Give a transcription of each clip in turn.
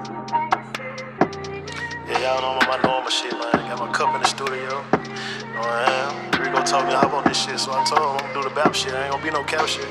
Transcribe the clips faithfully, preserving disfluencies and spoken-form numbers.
Yeah, y'all know my normal shit, man. Got my cup in the studio. You know what I am? Rico told me to hop on this shit, so I told him I'm gonna do the bap shit. I ain't gonna be no cap shit.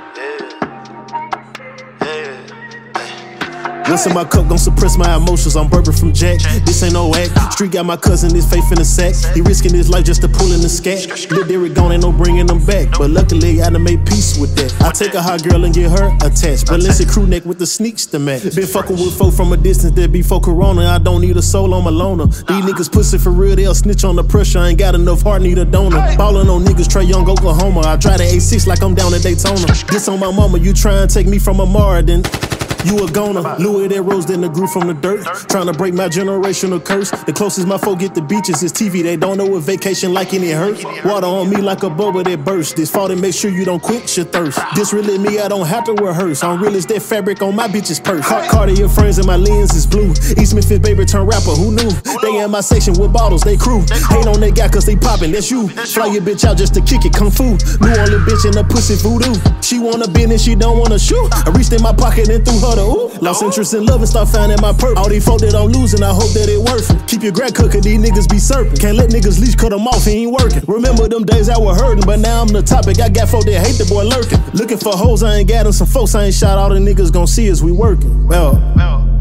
Yeah. Yeah. What's in my cup gon' suppress my emotions. I'm burping from Jack. This ain't no act. Street got my cousin, his faith in the sack. He risking his life just to pull in the scat. Lil Derek gone, ain't no bringing him back. But luckily, I done made peace with that. I take a hot girl and get her attached. Valencia crew neck with the sneaks to match. Been fucking with folk from a distance that be for Corona. I don't need a soul, I'm a loner. These niggas pussy for real, they'll snitch on the pressure. I ain't got enough heart, need a donor. Ballin' on niggas, Trey Young, Oklahoma. I drive the A six like I'm down in Daytona. This on my mama, you try and take me from Amara, then you a goner. Louis that rose, then the grew from the dirt. Tryna break my generational curse. The closest my folk get to beaches is T V. They don't know what vacation like and it hurts. Water on me like a bubble that burst. This fault and make sure you don't quench your thirst. This really me, I don't have to rehearse. I'm real as that fabric on my bitch's purse. Car Cartier frames and my lens is blue. East Memphis baby turn rapper, who knew? They in my section with bottles, they crew. Hate on that guy cause they poppin', that's you. Fly your bitch out just to kick it, kung fu. New Orleans bitch in the pussy voodoo. She wanna bend and she don't wanna shoot. I reached in my pocket and threw her the ooh. Lost interest in love and start finding my purpose. All these folk that I'm losing, I hope that it worth it. Keep your grad cooking, these niggas be serpent. Can't let niggas leash, cut them off, he ain't working. Remember them days I was hurting, but now I'm the topic. I got folk that hate the boy lurking. Looking for hoes, I ain't got them. Some folks I ain't shot, all the niggas gon' see us, we working. Well, well.